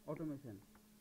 automation.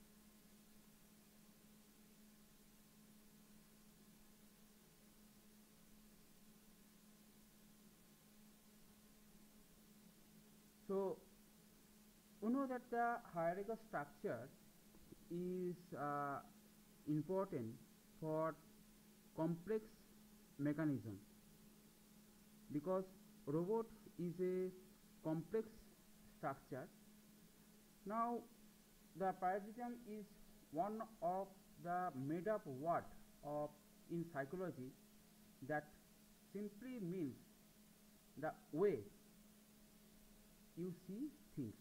So we know that the hierarchical structure is important for complex mechanism, because robot is a complex structure. Now the paradigm is one of the made up word of in psychology that simply means the way you see things,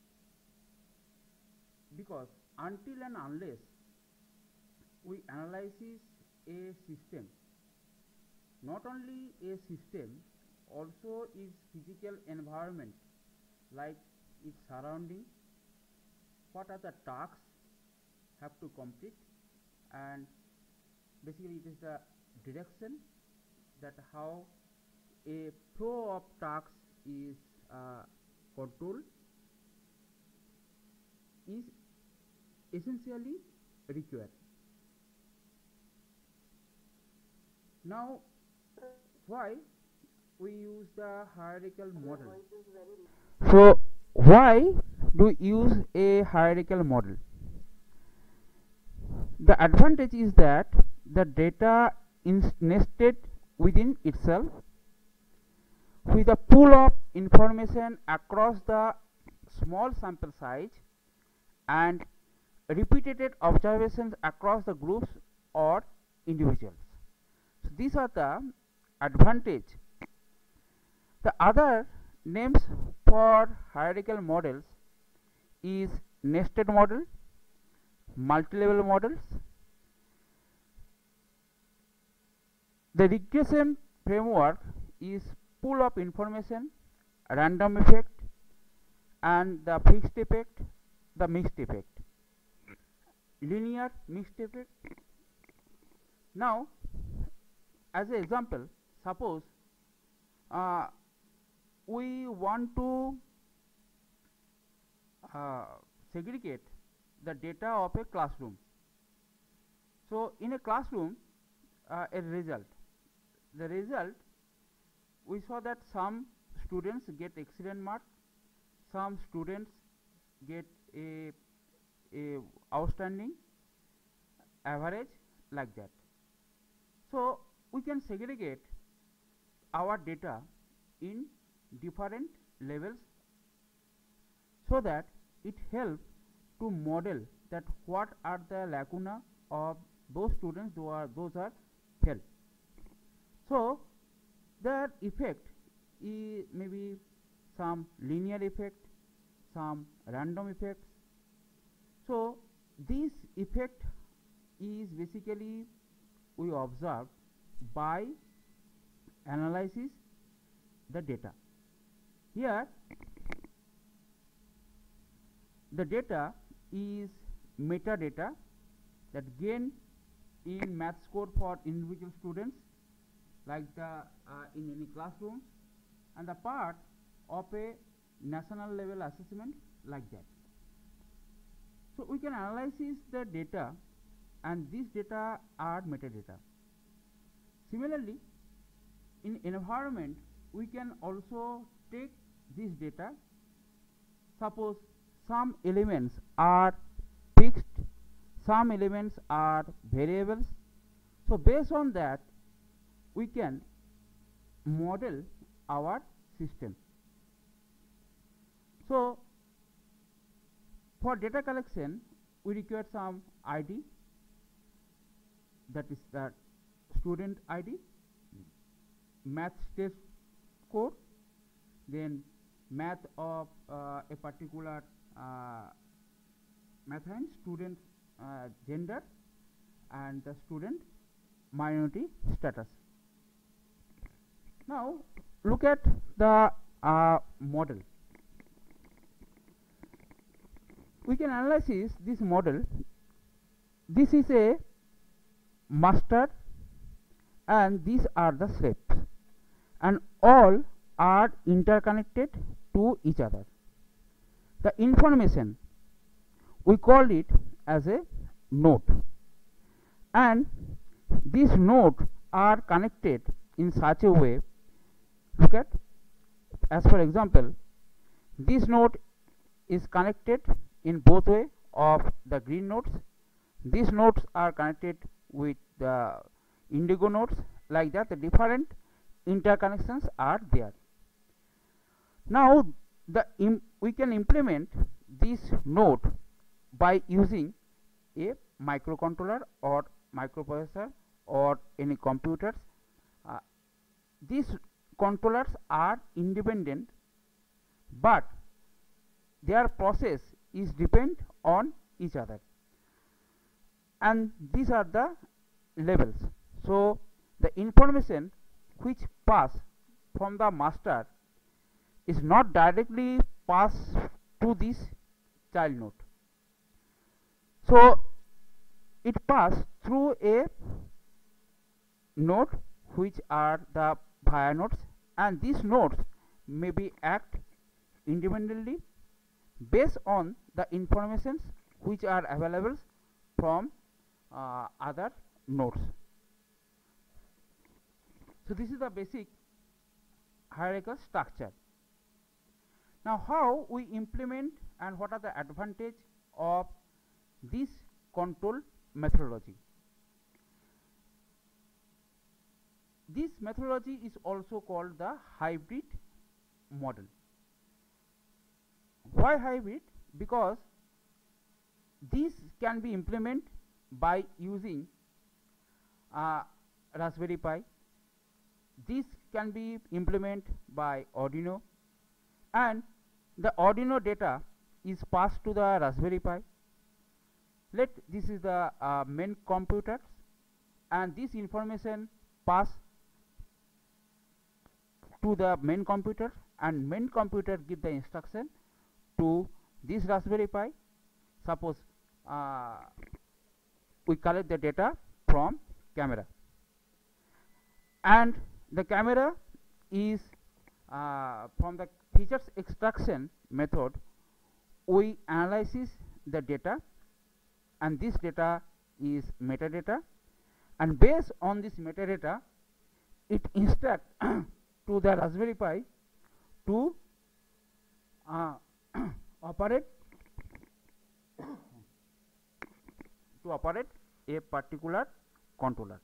because until and unless we analyze a system, not only a system, also its physical environment, like its surrounding, what are the tasks have to complete, and basically it is the direction, that how a flow of tasks is controlled, is essentially required. Now why we use the hierarchical model? So why do we use a hierarchical model? The advantage is that the data is nested within itself, with a pool of information across the small sample size and repeated observations across the groups or individuals. So these are the advantage. The other names for hierarchical models is nested model, multi-level models. The regression framework is pool of information, random effect, and the fixed effect, the mixed effect, linear mixed effect. Now as an example, suppose we want to segregate the data of a classroom. So in a classroom, a result, the result, we saw that some students get excellent mark, some students get a outstanding, average, like that. So we can segregate our data in different levels, so that it helps to model that what are the lacuna of those students those are failed. So their effect is maybe some linear effect, some random effects. So this effect is basically we observe by analysis the data. Here the data is metadata that gained in math score for individual students, like the in any classroom, and the part of a national level assessment, like that. So we can analyze the data, and these data are metadata. Similarly, in environment we can also take this data. Suppose some elements are fixed, some elements are variables. So based on that we can model our system. So for data collection we require some ID, that is the student ID, math test score, then math of a particular math and student gender, and the student minority status. Now look at the model. We can analyze this model. This is a master, and these are the shapes, and all are interconnected to each other. The information we call it as a node, and these nodes are connected in such a way. Look at, as for example, this node is connected in both way of the green nodes. These nodes are connected with the indigo nodes. Like that, the different interconnections are there. Now we can implement this node by using a microcontroller or microprocessor or any computers. These controllers are independent, but their process is depend on each other, and these are the levels. So the information which pass from the master is not directly passed to this child node. So it pass through a node which are the via nodes, and these nodes may be act independently based on the informations which are available from other nodes. So this is the basic hierarchical structure. Now how we implement and what are the advantage of this control methodology? This methodology is also called the hybrid model. Why hybrid? Because this can be implemented by using Raspberry Pi. This can be implemented by Arduino, and the Arduino data is passed to the Raspberry Pi. This is the main computer, and this information pass to the main computer, and main computer give the instruction to this Raspberry Pi. Suppose we collect the data from camera, and the camera is from the features extraction method we analyzes the data, and this data is metadata, and based on this metadata it instruct to the Raspberry Pi to operate a particular controller.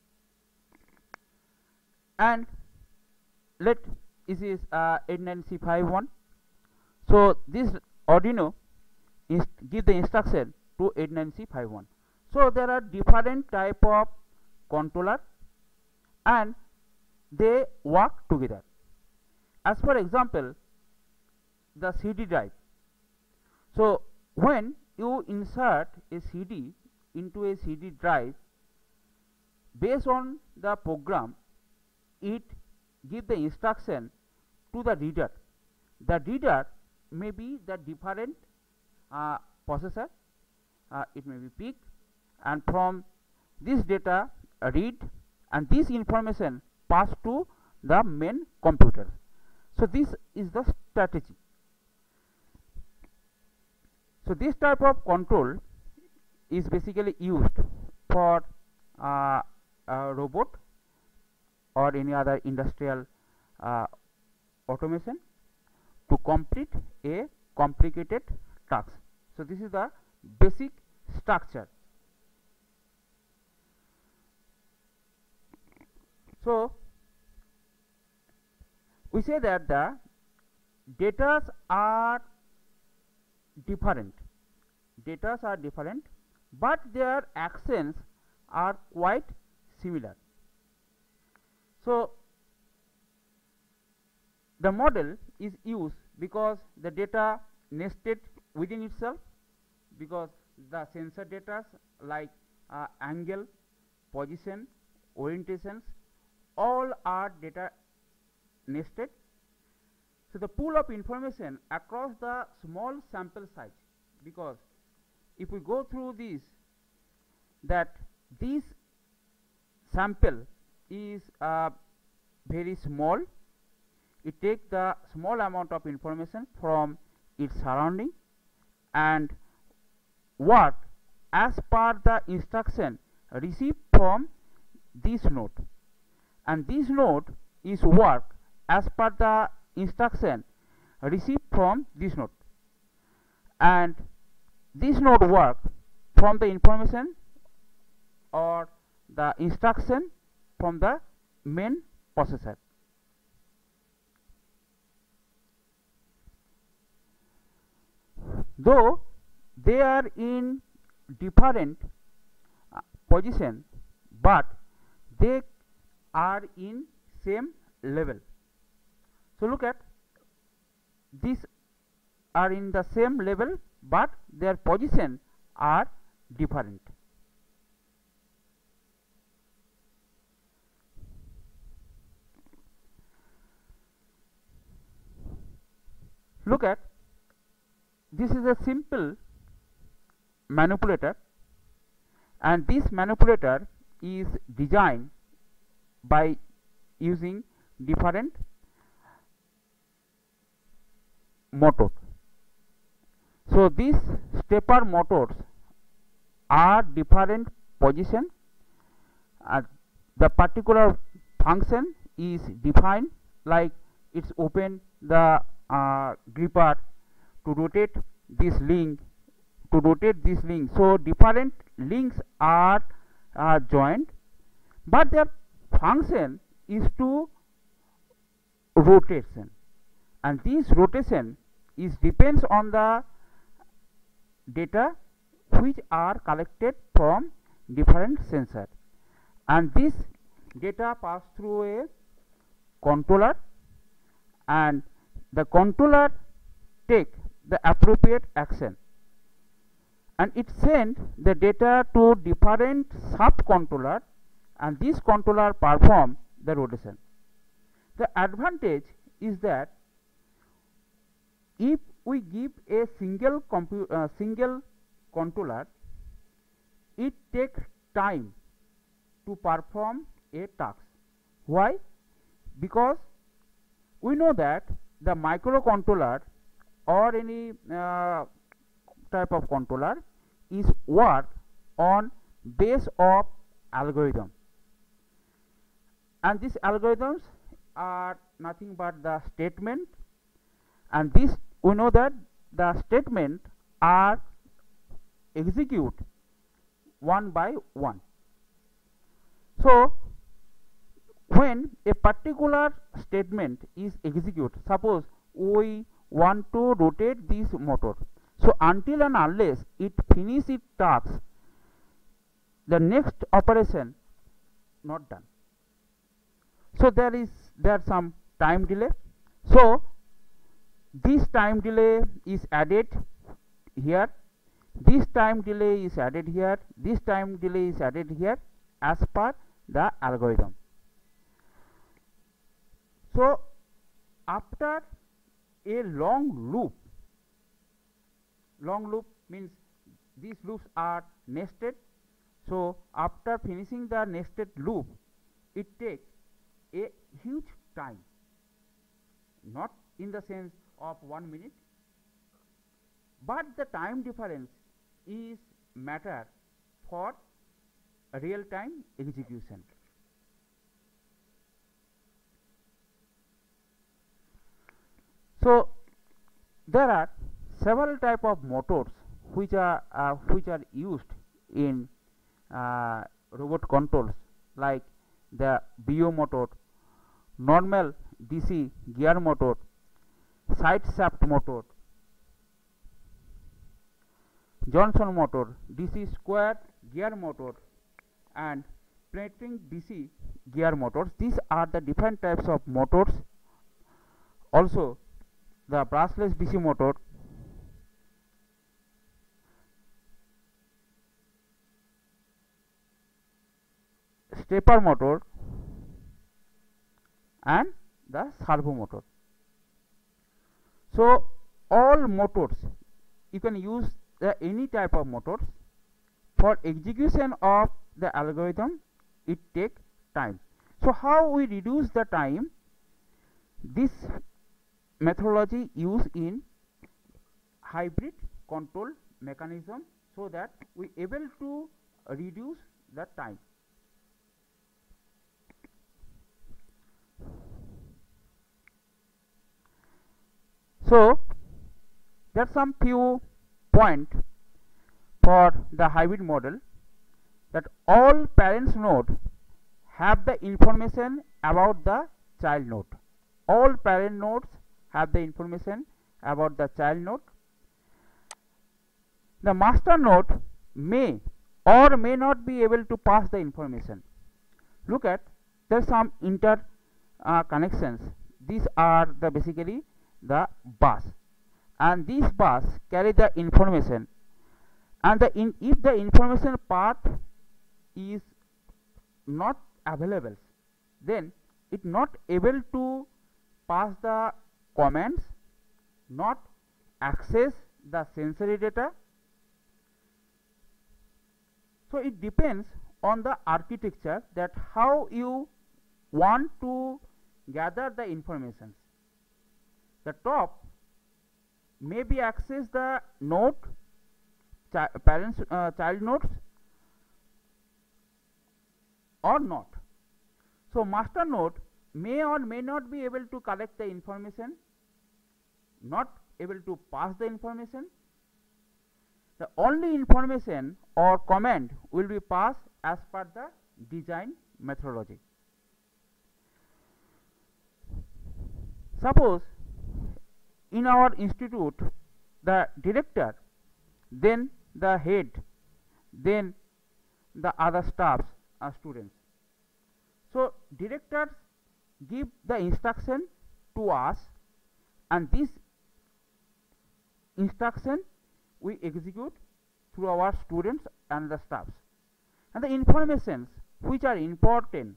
And this is 89C51. So this Arduino give the instruction to 89C51. So there are different type of controller, and they work together. As for example, the CD drive. So when you insert a CD into a CD drive, based on the program, it give the instruction to the reader. The reader may be the different processor, it may be PIC, and from this data read, and this information pass to the main computer. So this is the strategy. So this type of control is basically used for a robot or any other industrial automation to complete a complicated task. So this is the basic structure. So we say that the data are different, but their actions are quite similar. So the model is used because the data nested within itself, because the sensor data like angle, position, orientations, all are data nested. So the pool of information across the small sample size, because if we go through this, that this sample is very small, it takes the small amount of information from its surrounding, and work as per the instruction received from this node, and this node is work as per the instruction received from this node, and this node work from the information or the instruction from the main processor. Though they are in different position, but they are in same level. So look at, these are in the same level, but their position are different. Look at, this is a simple manipulator, and this manipulator is designed by using different motors. So these stepper motors are different position, the particular function is defined, like it's open the gripper to rotate this link, so different links are joined, but their function is to rotation, and this rotation is depends on the data which are collected from different sensor, and this data pass through a controller, and the controller take the appropriate action, and it send the data to different sub controller, and this controller perform the rotation. The advantage is that if we give a single controller, it takes time to perform a task. Why? Because we know that the microcontroller or any type of controller is work on base of algorithm, and these algorithms are nothing but the statement, and this we know that the statement are execute one by one. So when a particular statement is executed, suppose we want to rotate this motor, so until and unless it finish its task, the next operation not done. So there some time delay. So this time delay is added here, this time delay is added here, this time delay is added here as per the algorithm. So after a long loop means these loops are nested, so after finishing the nested loop, it takes a huge time, not in the sense of 1 minute, but the time difference is matter for real time execution. So there are several type of motors which are used in robot controls, like the BO motor, normal DC gear motor, side shaft motor, Johnson motor, DC square gear motor, and plating DC gear motors. These are the different types of motors. Also the brushless DC motor, stepper motor, and the servo motor. So all motors, you can use any type of motors. For execution of the algorithm, it takes time. So how we reduce the time? This methodology used in hybrid control mechanism so that we able to reduce the time. So there are some few points for the hybrid model, that all parents node have the information about the child node. All parent nodes have the information about the child node. The master node may or may not be able to pass the information. Look at, there are some inter connections. These are the basically the bus, and these bus carry the information, and if the information part is not available, then it not able to pass the commands, not access the sensory data. So it depends on the architecture, that how you want to gather the information. The top maybe access the node, parents child nodes, or not. So master node may or may not be able to collect the information, not able to pass the information. The only information or command will be passed as per the design methodology. Suppose in our institute the director, then the head, then the other staffs are students. So directors give the instruction to us, and this instruction we execute through our students and the staffs. And the informations which are important,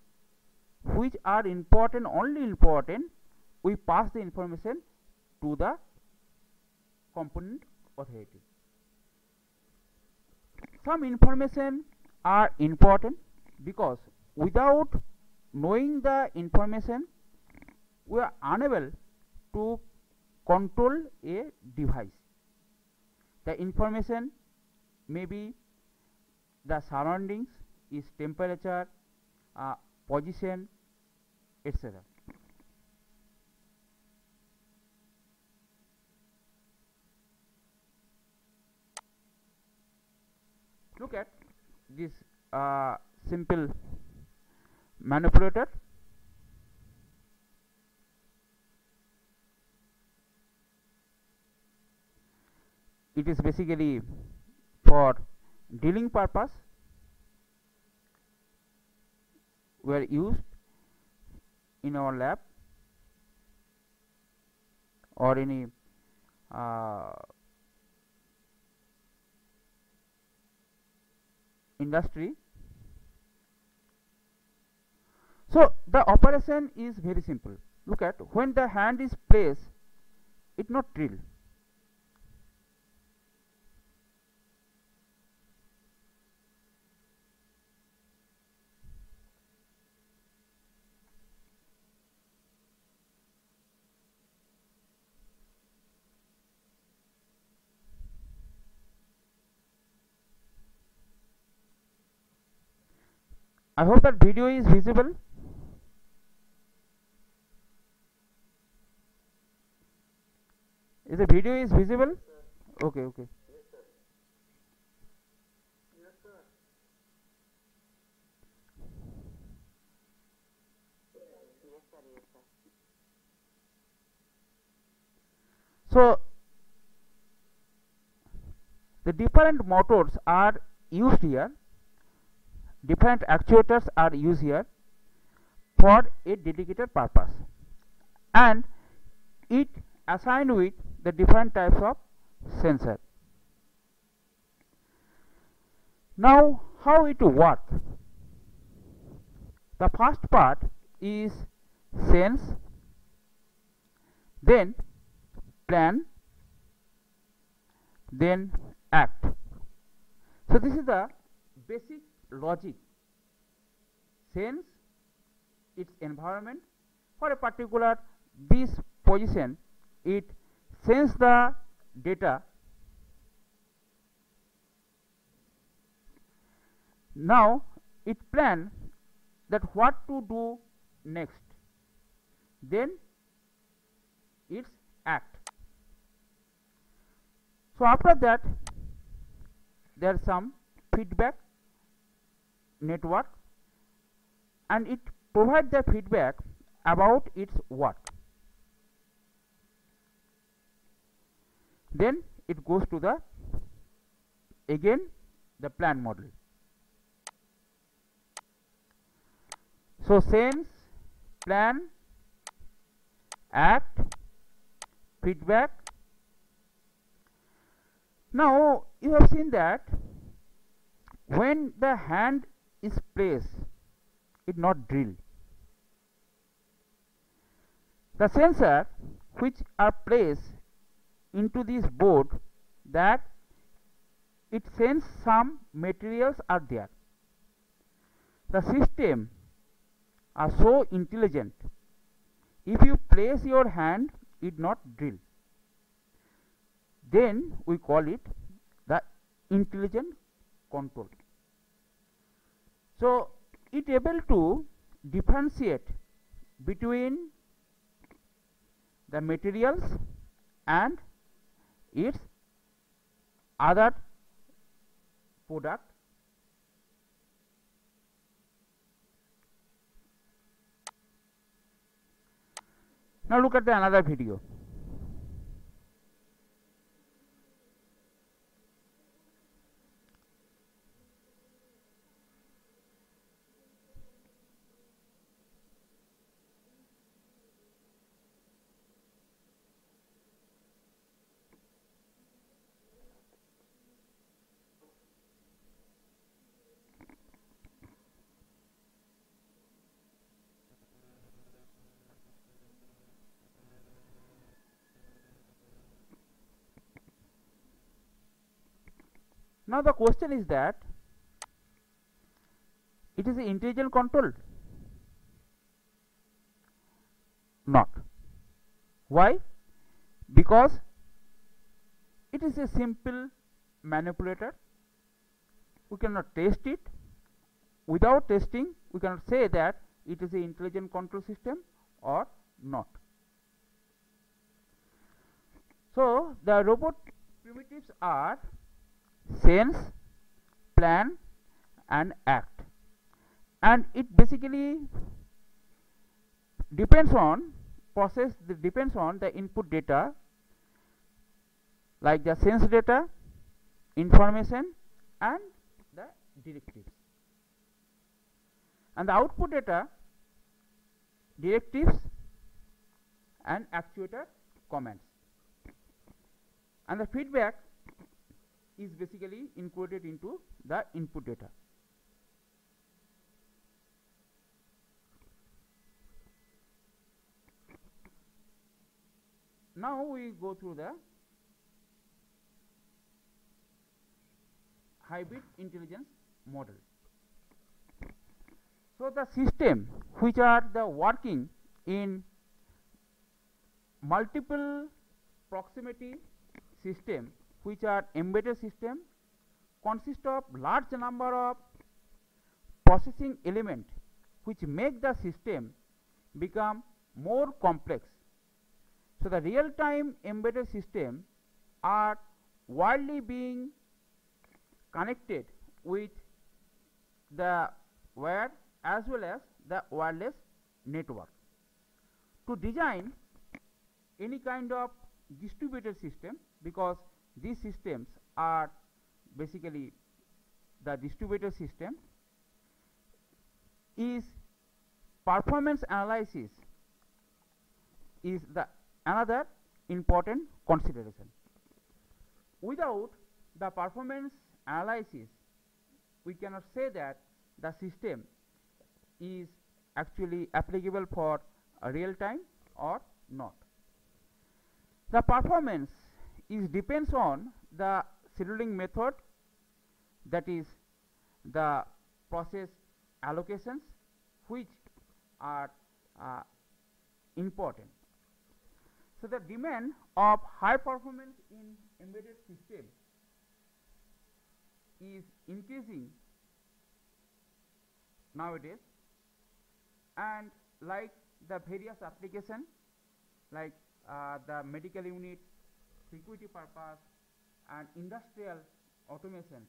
only important, we pass the information to the component authority. Some information are important because without knowing the information, we are unable to control a device. The information may be the surroundings, is temperature, position, etc. Look at this simple manipulator. It is basically for drilling purpose, were used in our lab or any industry. So the operation is very simple. Look at, when the hand is placed, it not drill. I hope that video is visible. Is the video is visible? Yes, okay, okay. Yes, sir. Yes, sir. Yes, sir. Yes, sir. So the different motors are used here, different actuators are used here for a dedicated purpose, and it assigned with the different types of sensor. Now how it work? The first part is sense, then plan, then act. So this is the basic logic. Sense its environment. For a particular this position, it sends the data Now it plan that what to do next, then it's act. So after that there is some feedback network, and it provides the feedback about its work. Then it goes to the again the plan model. So sense, plan, act, feedback. Now you have seen that when the hand is placed, it not drill. The sensor which are placed into this board, that it sends some materials are there. The system are so intelligent. If you place your hand, it not drill. Then we call it the intelligent control. So it able to differentiate between the materials and its other product. Now look at the another video. Now the question is that it is intelligent control? Not. Why? Because it is a simple manipulator. We cannot test it. Without testing, we cannot say that it is an intelligent control system or not. So the robot primitives are sense, plan, and act, and it basically depends on process, depends on the input data like the sense data, information, and the directives, and the output data, directives and actuator commands, and the feedback is basically encoded into the input data. Now we go through the hybrid intelligence model. So the system which are the working in multiple proximity system, which are embedded system, consist of large number of processing element which make the system become more complex. So the real time embedded system are widely being connected with the wire as well as the wireless network. To design any kind of distributed system, because these systems are basically the distributed system, is performance analysis is the another important consideration. Without the performance analysis, we cannot say that the system is actually applicable for real time or not. The performance is depends on the scheduling method, that is the process allocations, which are important. So the demand of high performance in embedded system is increasing nowadays, and like the various application like the medical unit, security purpose, and industrial automation.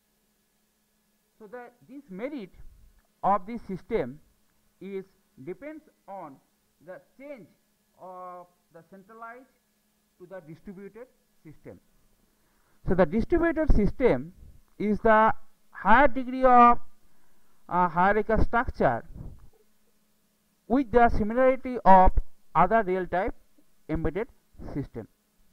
So this merit of this system is depends on the change of the centralized to the distributed system. So the distributed system is the higher degree of hierarchical structure with the similarity of other real-time embedded system.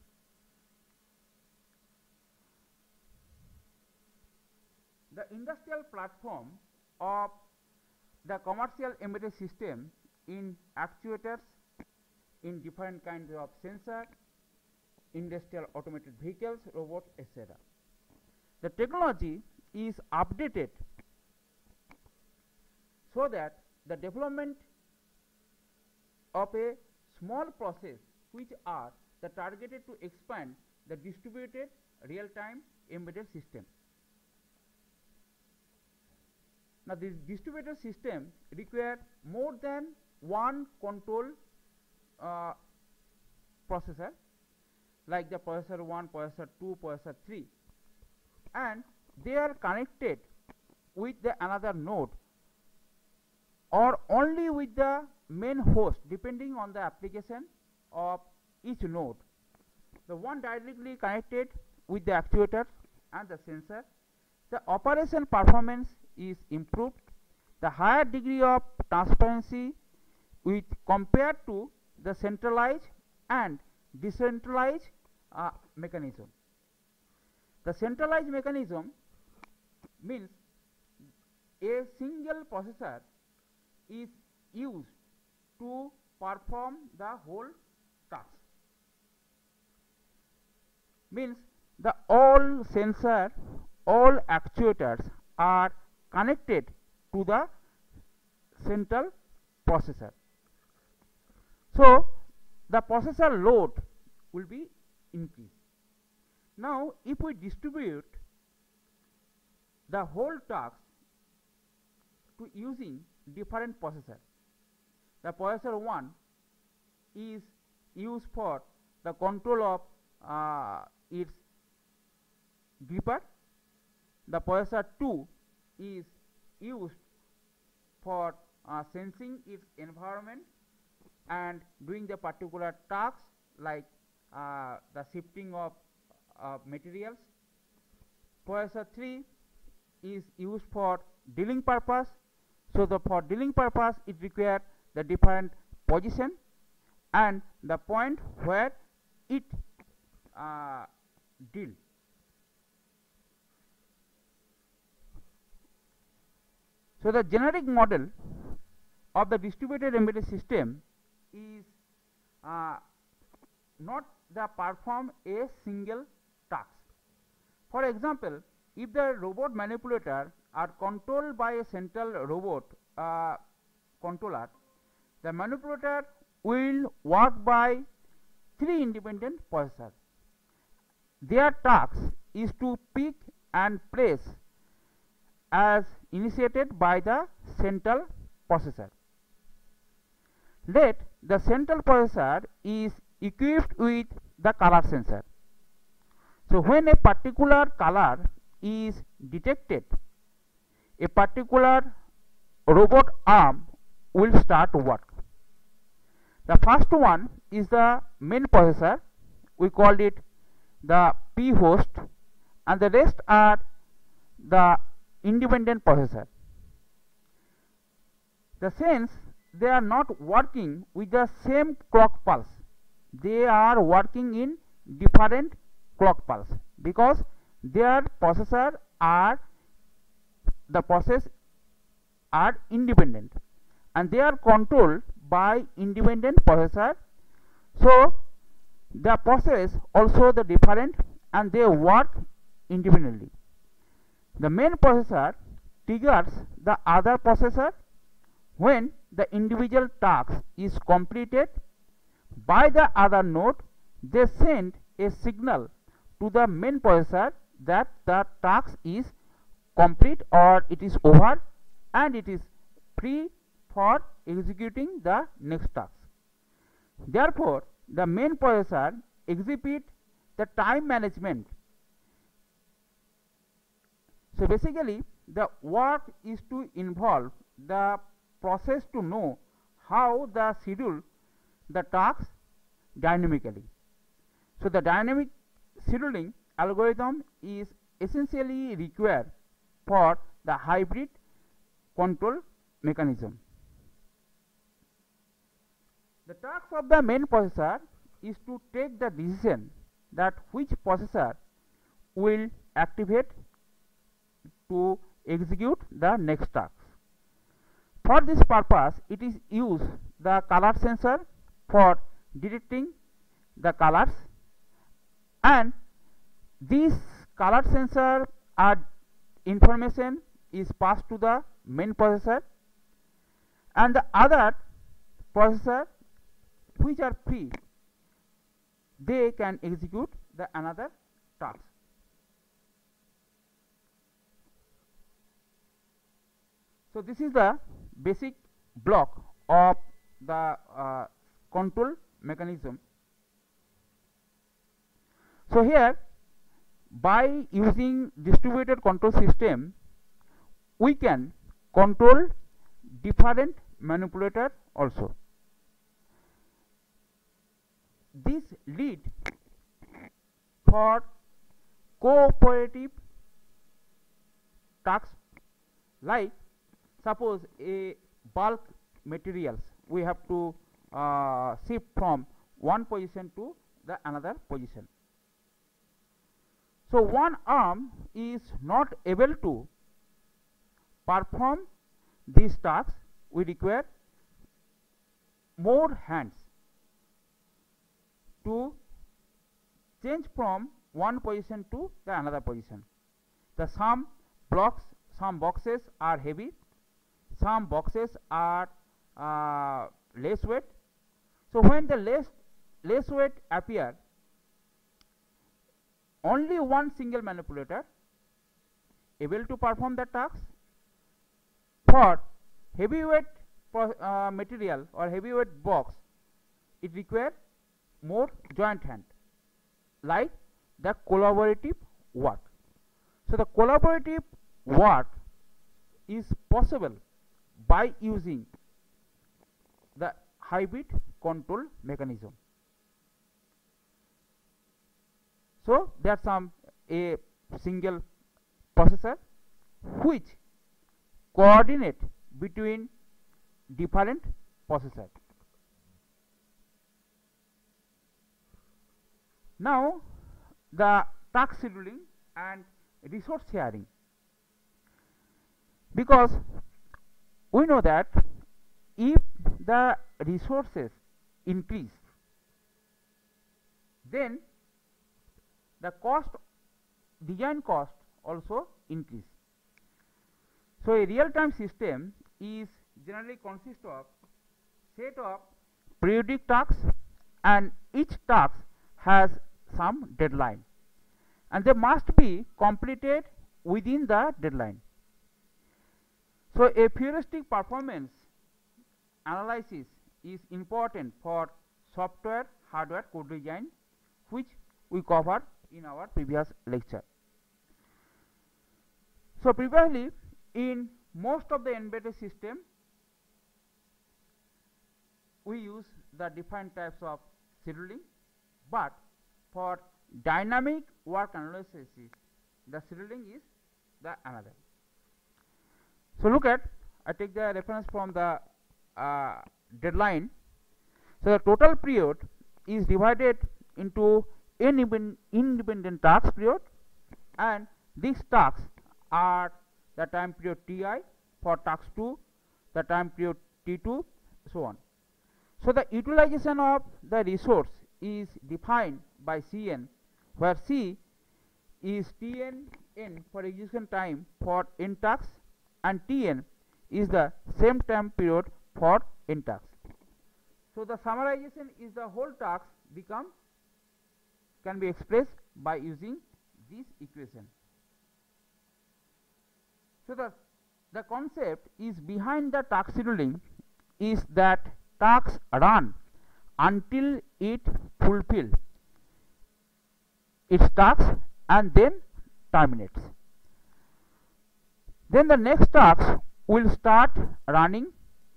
The industrial platform of the commercial embedded system in actuators, in different kinds of sensor, industrial automated vehicles, robots, etc. The technology is updated so that the development of a small process which are the targeted to expand the distributed real-time embedded system. Now this distributed system require more than one control processor, like the processor 1, processor 2, processor 3, and they are connected with the another node or only with the main host depending on the application of each node. The one directly connected with the actuator and the sensor. The operation performance is improved. The higher degree of transparency with compared to the centralized and decentralized mechanism. The centralized mechanism means a single processor is used to perform the whole task. Means the all sensor, all actuators are connected to the central processor. So the processor load will be increased. Now if we distribute the whole task to using different processor, the processor 1 is used for the control of its gripper, the processor 2 is used for sensing its environment and doing the particular tasks like the shifting of materials. Processor 3 is used for dealing purpose. So for dealing purpose it requires the different position and the point where it deal. So the generic model of the distributed embedded system is not the perform a single task. For example, if the robot manipulator are controlled by a central robot controller, the manipulator will work by 3 independent processors. Their task is to pick and place as initiated by the central processor. Let the central processor is equipped with the color sensor. So when a particular color is detected, a particular robot arm will start work. The first one is the main processor, we called it the P host, and the rest are the independent processor. The sense they are not working with the same clock pulse, they are working in different clock pulse because their processor are the process are independent and they are controlled by independent processor. So the process also the different and they work independently. The main processor triggers the other processor when the individual task is completed by the other node. They send a signal to the main processor that the task is complete or it is over and it is free for executing the next task. Therefore, the main processor exhibit the time management. So basically, the work is to involve the process to know how the schedule the tasks dynamically. So the dynamic scheduling algorithm is essentially required for the hybrid control mechanism. The task of the main processor is to take the decision that which processor will activate to execute the next task. For this purpose, it is use the color sensor for detecting the colors, and this color sensor information is passed to the main processor, and the other processor which are free, they can execute the another task. So this is the basic block of the control mechanism. So here, by using distributed control system, we can control different manipulator also. This lead for cooperative tasks, like suppose a bulk materials we have to shift from one position to the another position. So one arm is not able to perform these tasks, we require more hands to change from one position to the another position. The some boxes are heavy, some boxes are less weight. So when the less weight appear, only one single manipulator able to perform the task. For heavyweight material or heavyweight box, it requires more joint hand, like the collaborative work. So the collaborative work is possible by using the hybrid control mechanism. So there are a single processor which coordinate between different processors. Now the task scheduling and resource sharing, because we know that if the resources increase, then the design cost also increase. So a real-time system is generally consists of set of periodic tasks, and each task has some deadline, and they must be completed within the deadline. So a heuristic performance analysis is important for software hardware co-design, which we covered in our previous lecture. So previously, in most of the embedded system, we use the different types of scheduling, but for dynamic work analysis, the scheduling is the another. So look at, I take the reference from the deadline. So the total period is divided into independent task period, and these tasks are the time period Ti for task 2, the time period T2, so on. So the utilization of the resource is defined by Cn, where C is Tn n for execution time for n tasks, and Tn is the same time period for n tasks. So the summarization is the whole task can be expressed by using this equation. So the the concept is behind the task scheduling is that tasks run until it fulfill its task and then terminates. Then the next task will start running,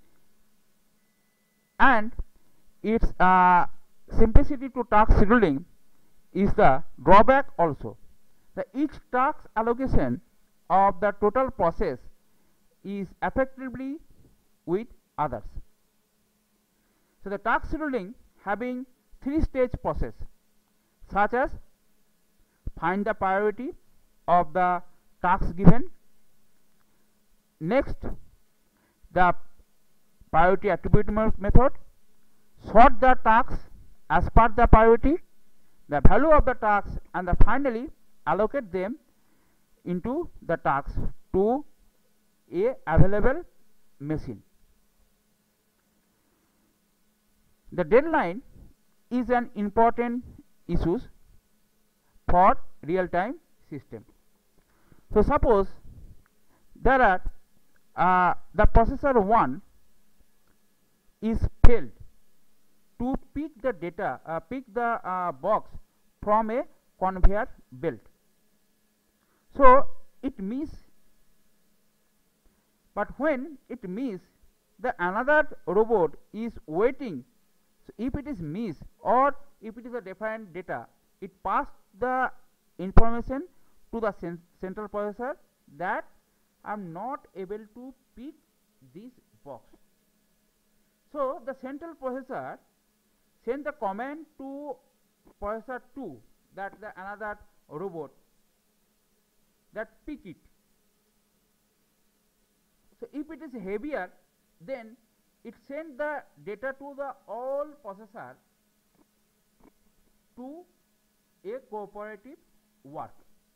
and its simplicity to task scheduling is the drawback also. Each task allocation of the total process is effectively with others. So the task scheduling having three-stage process, such as find the priority of the task given, next the priority attribute method, sort the tasks as per the priority, the value of the tasks, and finally allocate them into the tasks to a available machine. The deadline is an important issue for real-time system. So suppose there are the processor 1 is failed to pick the data, pick the box from a conveyor belt. So it misses, but when it misses, the another robot is waiting. So if it is missed or if it is a different data, it passed the information to the central processor that I am not able to pick this box. So the central processor send the command to processor 2, that the another robot, that pick it. So if it is heavier, then it send the data to the all processor to a cooperative work.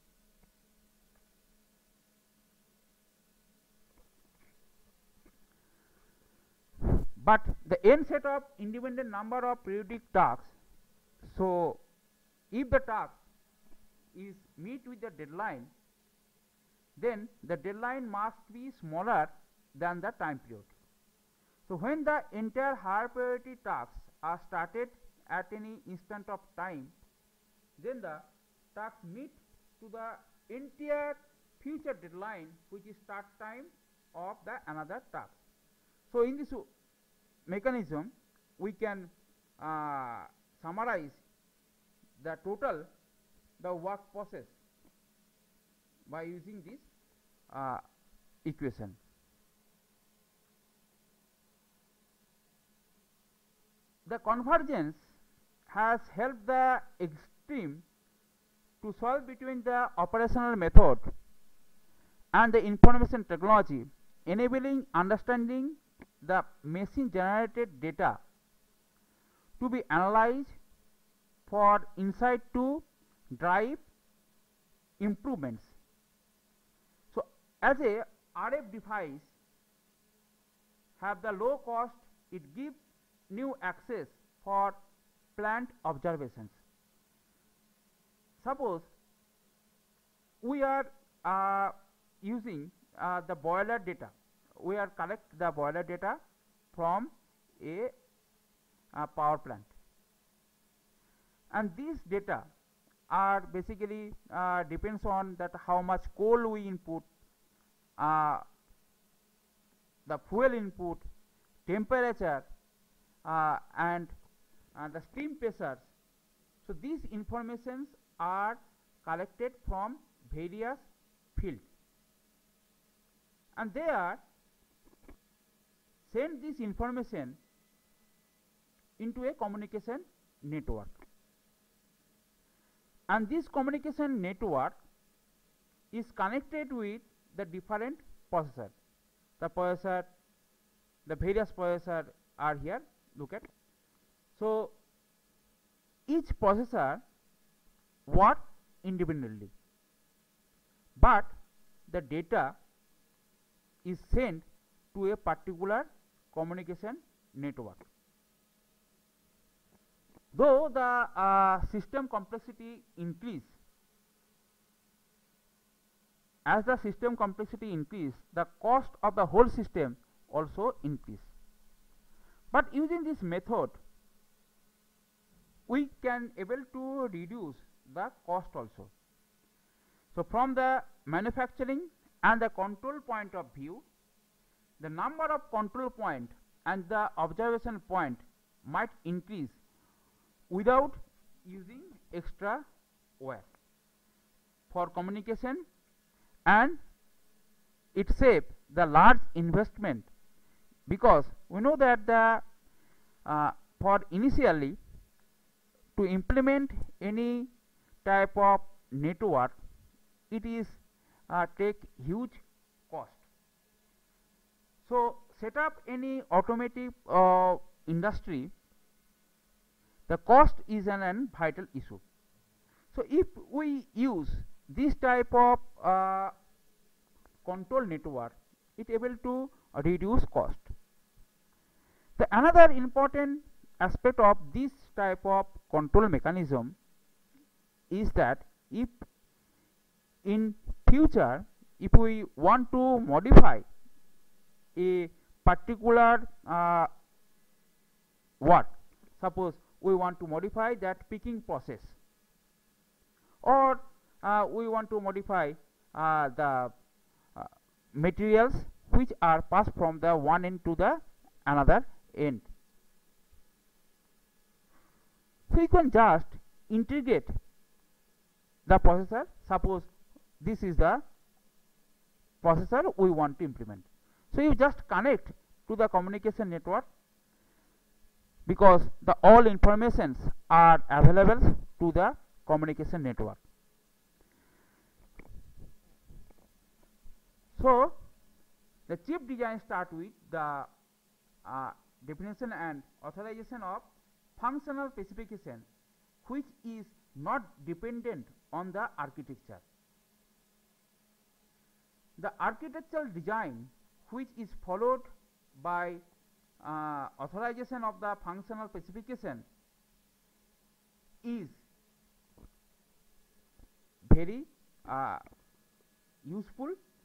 But the n set of independent number of periodic tasks. So if the task is meet with the deadline, then the deadline must be smaller than the time period. So when the entire higher priority tasks are started at any instant of time, then the task meet to the entire future deadline, which is start time of the another task. So in this mechanism, we can summarize the total the work process by using this equation. The convergence has helped the extreme to solve between the operational method and the information technology, enabling understanding the machine generated data to be analyzed for insight to drive improvements. So as a RF device have the low cost, it gives new access for plant observations. Suppose we are using the boiler data. We are collect the boiler data from a power plant, and these data are basically depends on that how much coal we input, the fuel input, temperature, and the steam pressures. So these informations are collected from various fields, and they are send this information into a communication network, and this communication network is connected with the different processor. The various processor are here. Look at. So each processor work independently, but the data is sent to a particular communication network. Though the system complexity increase, as the system complexity increase, the cost of the whole system also increase. But using this method, we can able to reduce the cost also. So from the manufacturing and the control point of view, the number of control point and the observation point might increase without using extra wire for communication, and it saves the large investment, because we know that the for initially to implement any type of network, it is take huge cost. So set up any automotive industry, the cost is an vital issue. So if we use this type of control network, it able to reduce cost. The another important aspect of this type of control mechanism is that if in future, if we want to modify a particular what, suppose we want to modify that picking process, or we want to modify the materials which are passed from the one end to the another end. So you can just integrate the processor. Suppose this is the processor we want to implement. So you just connect to the communication network, because the all informations are available to the communication network. So the chip design start with the definition and authorization of functional specification, which is not dependent on the architecture. The architectural design, which is followed by authorization of the functional specification, is very useful.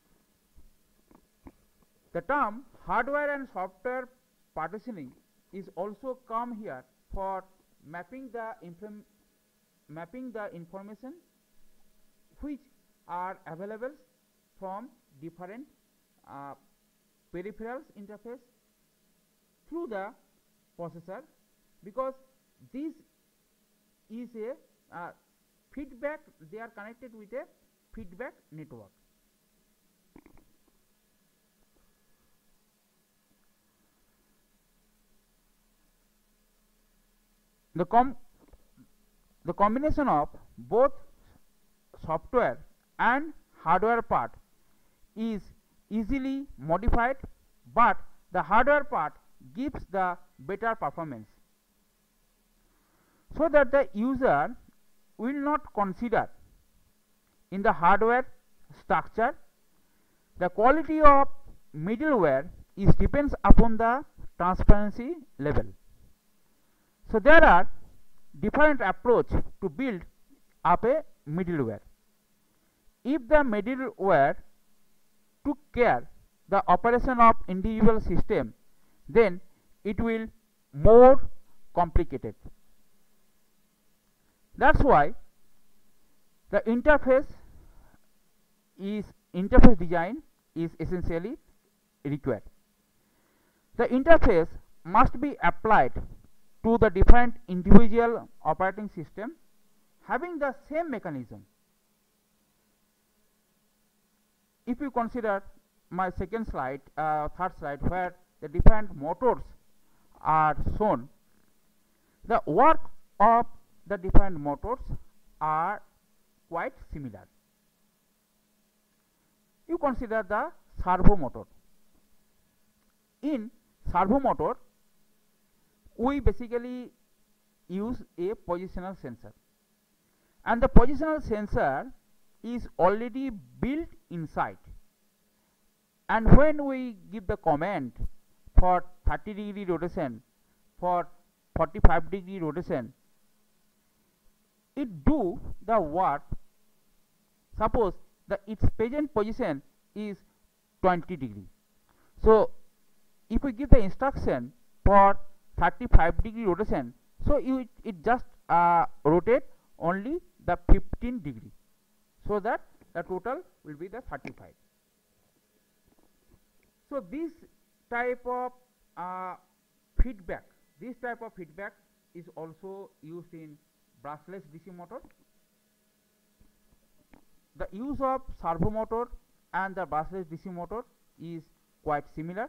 The term hardware and software partitioning is also come here for mapping the information which are available from different peripherals interface through the processor, because this is a feedback, they are connected with a feedback network. The combination of both software and hardware part is easily modified, but the hardware part gives the better performance, so that the user will not consider in the hardware structure. The quality of middleware is depends upon the transparency level. So there are different approach to build up a middleware. If the middleware took care the operation of individual system, then it will more complicated. That's why the interface design is essentially required. The interface must be applied to the different individual operating system having the same mechanism. If you consider my second slide, third slide, where the different motors are shown, the work of the different motors are quite similar. You consider the servo motor. In servo motor, we basically use a positional sensor, and the positional sensor is already built inside, and when we give the command for 30-degree rotation, for 45-degree rotation, it do the work. Suppose its present position is 20 degree. So if we give the instruction for 35 degree rotation, so it just rotate only the 15 degree, so that the total will be the 35. So this type of feedback is also used in brushless DC motor. The use of servo motor and the brushless DC motor is quite similar,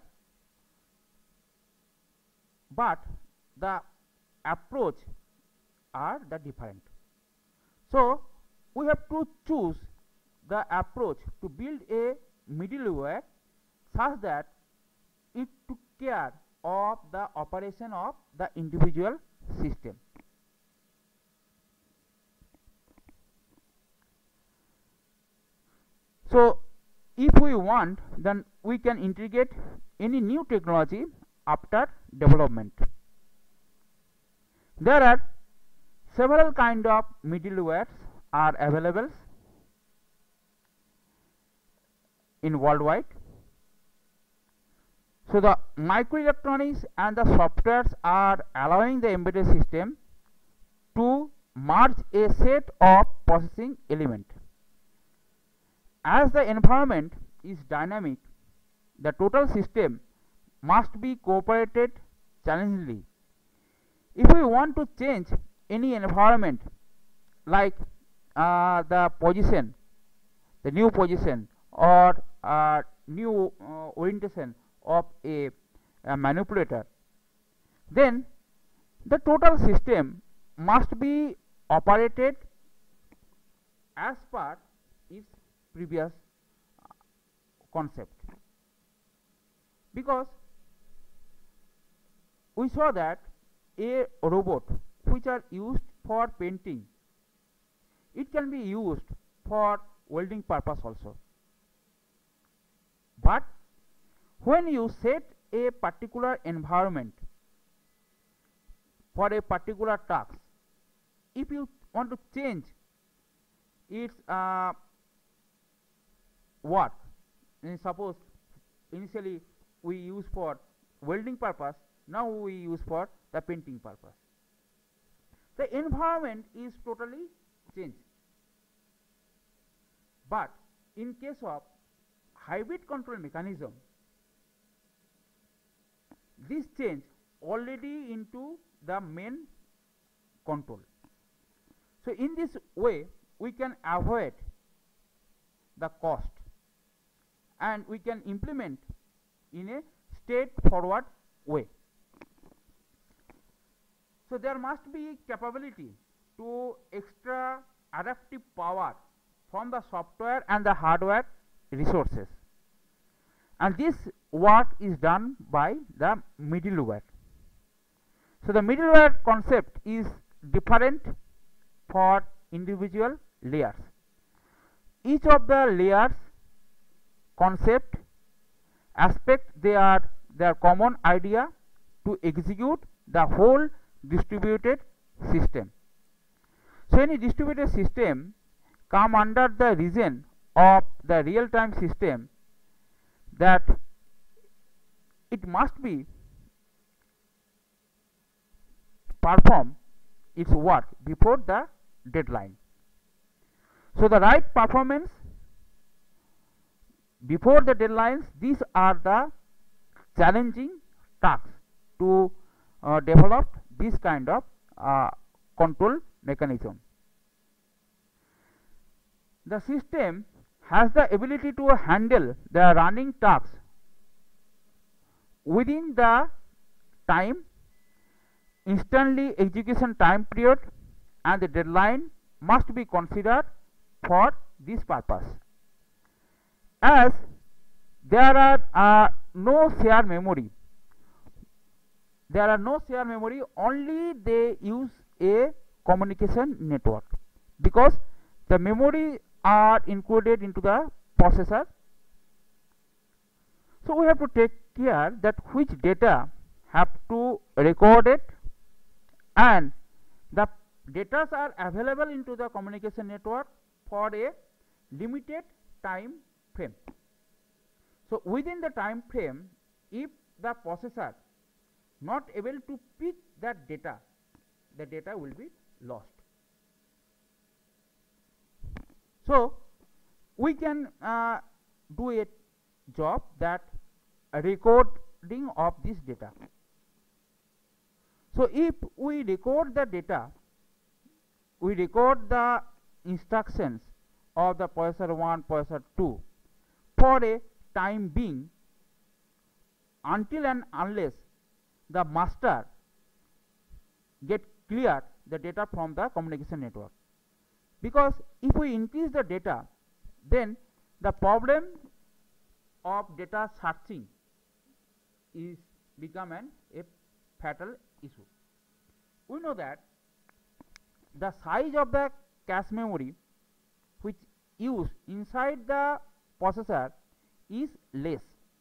but the approach are the different. So we have to choose the approach to build a middleware such that it took care of the operation of the individual system. So if we want, then we can integrate any new technology after development. There are several kind of middlewares are available in worldwide. So the microelectronics and the softwares are allowing the embedded system to merge a set of processing elements. As the environment is dynamic, the total system must be cooperated challengingly. If we want to change any environment, like the position, the new position or new orientation of a manipulator, then the total system must be operated as per its previous concept, because we saw that a robot which are used for painting, it can be used for welding purpose also. But when you set a particular environment for a particular task, if you want to change its work, and suppose initially we use for welding purpose, now we use for the painting purpose, the environment is totally changed. But in case of hybrid control mechanism, this change already into the main control. So in this way we can avoid the cost, and we can implement in a straightforward way. So there must be capability to extra adaptive power from the software and the hardware resources, and this work is done by the middleware. So the middleware concept is different for individual layers. Each of the layers concept aspect, their common idea to execute the whole distributed system. So any distributed system come under the region of the real-time system, that it must be perform its work before the deadline. So the right performance before the deadlines, these are the challenging tasks to develop this kind of control mechanism. The system has the ability to handle the running tasks within the time, instantly execution time period, and the deadline must be considered for this purpose. As there are no shared memory, only they use a communication network, because the memory are included into the processor. So we have to take care that which data have to record it, and the data are available into the communication network for a limited time frame. So within the time frame, if the processor not able to pick that data, the data will be lost. So we can do a job that recording of this data. So if we record the data, we record the instructions of the processor 1, processor 2 for a time being, until and unless the master get clear the data from the communication network. Because if we increase the data, then the problem of data searching is become a fatal issue. We know that the size of the cache memory which used inside the processor is less.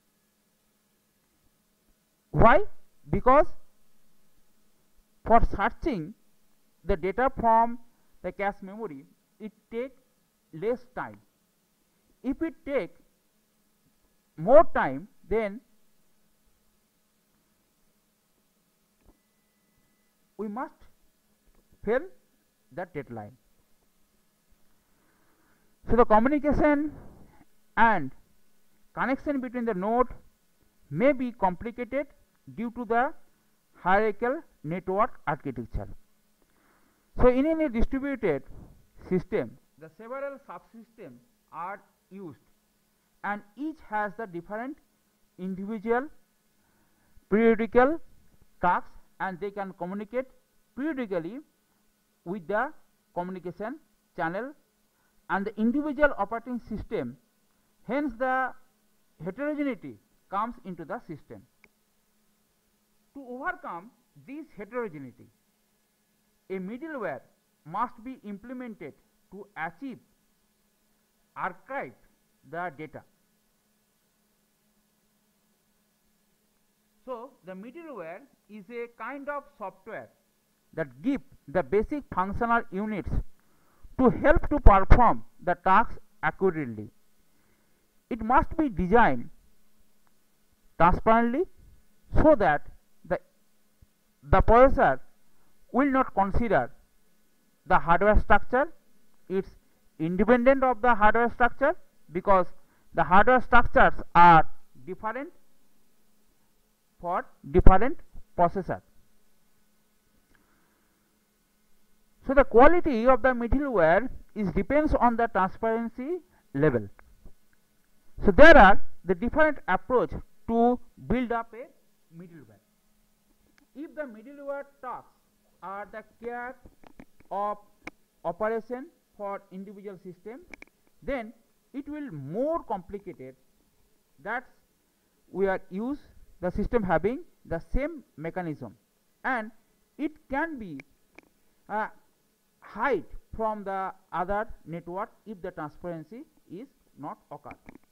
Why? Because for searching the data from the cache memory, it takes less time. If it takes more time, then we must fail that deadline. So the communication and connection between the node may be complicated due to the hierarchical network architecture. So in any distributed system, the several subsystems are used, and each has the different individual periodical tasks, and they can communicate periodically with the communication channel and the individual operating system. Hence the heterogeneity comes into the system. To overcome this heterogeneity, a middleware must be implemented to achieve archive the data. So the middleware is a kind of software that gives the basic functional units to help to perform the tasks accurately. It must be designed transparently so that the processor will not consider the hardware structure. It's independent of the hardware structure, because the hardware structures are different for different processors. So the quality of the middleware depends on the transparency level. So there are the different approach to build up a middleware. If the middleware tasks are the care of operation for individual system, then it will more complicated. That's we are use the system having the same mechanism, and it can be hide from the other network if the transparency is not occurred.